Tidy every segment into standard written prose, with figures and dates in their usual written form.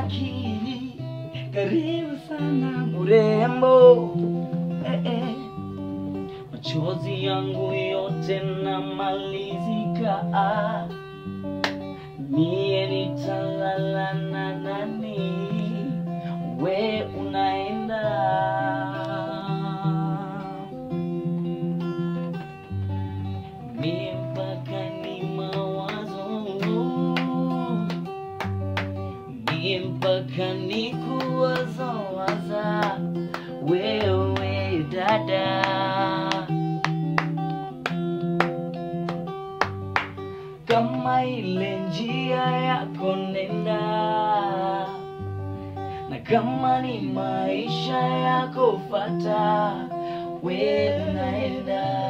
akili, karibu sana mrembo. Machozi yangu yote na malizika, mie nitalala na nani? We unaenda mie mpaka ni mawazo, mie mpaka ni kuwazawaza wewe dada. Kama ile njia yako nenda, na kama ni maisha yako fata, we naenda.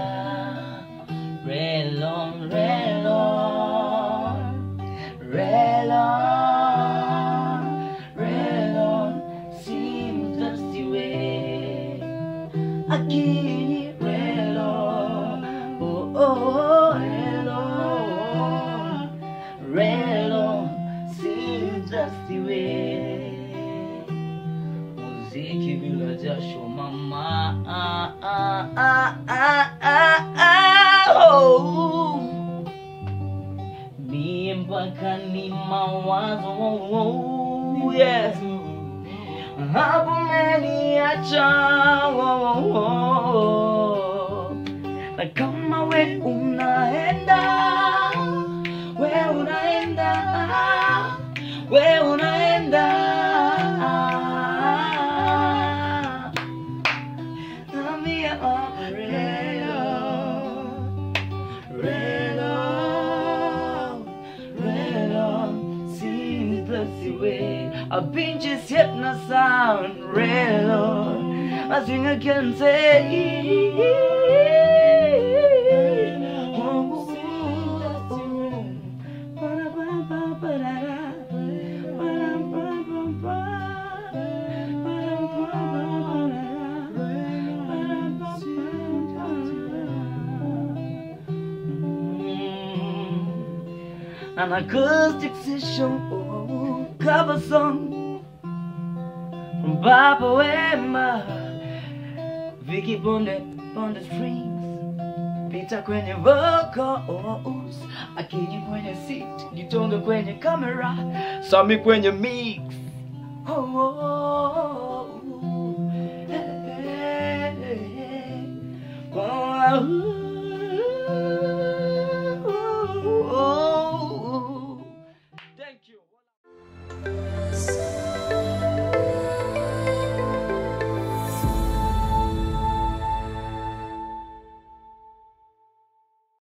Relon, relon, relon, relon, seems that's the way. Akili relon, oh oh relon, relon, seems that's the way. Muziki bila jasho mama, oh. Mie mpaka ni mawazo, yes. Hapo umeniacha, na kama we unaenda, we unaenda, we unaenda, nami I've been just hitting the sound, Lord. I sing again, say, an acoustic session, cover song from Papa Wemba, Vicky on the strings, Peter kwenye vocals, Akili kwenye seat, Gitonga kwenye camera, Sami kwenye mix. Oh, oh.